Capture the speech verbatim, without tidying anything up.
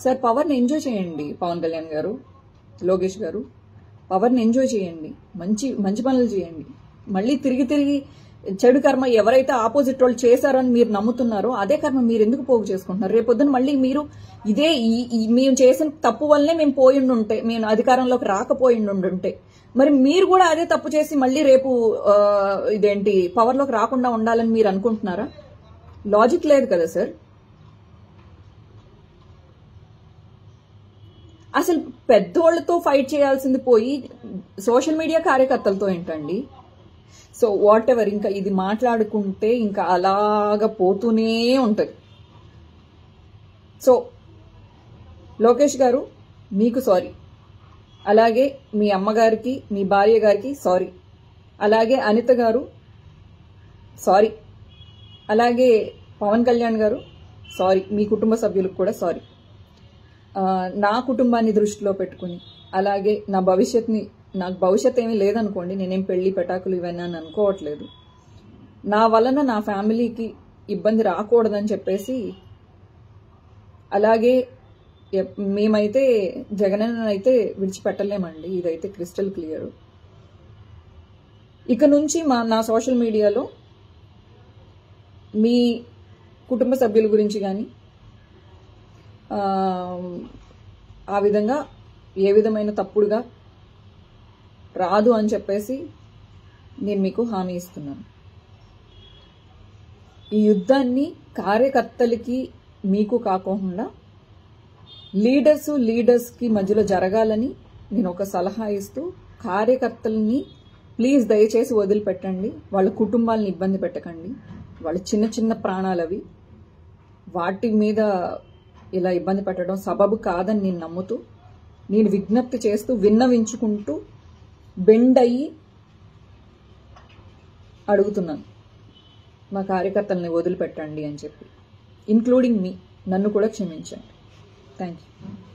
Sir పవర్ని enjoy చేయండి పవన్ కళ్యాణ్ గారు, లోకేష్ గారు, పవర్ని ఎంజాయ్ చేయండి, మంచి మంచి పనులు చేయండి. మళ్ళీ తిరిగి తిరిగి చెడు కర్మ ఎవరైతే ఆపోజిట్ వాళ్ళు చేశారని మీరు నమ్ముతున్నారో అదే కర్మ మీరు ఎందుకు పోగు చేసుకుంటున్నారు? రేపొద్దున మళ్ళీ మీరు ఇదే మేము చేసిన తప్పు వల్లనే మేము పోయిండి ఉంటే, మేము అధికారంలోకి రాకపోయిండి ఉంటే, మరి మీరు కూడా అదే తప్పు చేసి మళ్ళీ రేపు ఇదేంటి పవర్లోకి రాకుండా ఉండాలని మీరు అనుకుంటున్నారా? లాజిక్ లేదు కదా సార్. అసలు పెద్దోళ్లతో ఫైట్ చేయాల్సింది పోయి సోషల్ మీడియా కార్యకర్తలతో ఏంటండి? సో వాట్ ఎవర్, ఇంకా ఇది మాట్లాడుకుంటే ఇంకా అలాగా పోతూనే ఉంటుంది. సో లోకేష్ గారు మీకు సారీ, అలాగే మీ అమ్మగారికి మీ భార్య గారికి సారీ, అలాగే అనిత గారు సారీ, అలాగే పవన్ కళ్యాణ్ గారు సారీ, మీ కుటుంబ సభ్యులకు కూడా సారీ. నా కుటుంబాన్ని దృష్టిలో పెట్టుకుని, అలాగే నా భవిష్యత్ని, నాకు భవిష్యత్ ఏమీ లేదనుకోండి, నేనేం పెళ్లి పెటాకులు ఇవన్నీ అని అనుకోవట్లేదు, నా వలన నా ఫ్యామిలీకి ఇబ్బంది రాకూడదని చెప్పేసి, అలాగే మేమైతే జగనన్న అయితే విడిచిపెట్టలేమండి, ఇదైతే క్రిస్టల్ క్లియర్. ఇక నుంచి మా నా సోషల్ మీడియాలో మీ కుటుంబ సభ్యుల గురించి కానీ ఆ విధంగా ఏ విధమైన తప్పుడుగా రాదు అని చెప్పేసి నేను మీకు హామీ ఇస్తున్నాను. ఈ యుద్ధాన్ని కార్యకర్తలకి మీకు కాకుండా లీడర్స్ లీడర్స్కి మధ్యలో జరగాలని నేను ఒక సలహా ఇస్తూ, కార్యకర్తల్ని ప్లీజ్ దయచేసి వదిలిపెట్టండి, వాళ్ళ కుటుంబాలను ఇబ్బంది పెట్టకండి, వాళ్ళ చిన్న చిన్న ప్రాణాలవి, వాటి మీద ఇలా ఇబ్బంది పెట్టడం సబబు కాదని నేను నమ్ముతూ, నేను విజ్ఞప్తి చేస్తూ విన్నవించుకుంటూ బెండ్ అయ్యి అడుగుతున్నాను, మా కార్యకర్తల్ని వదిలిపెట్టండి అని చెప్పి, ఇంక్లూడింగ్ మీ, నన్ను కూడా క్షమించండి. Thank you.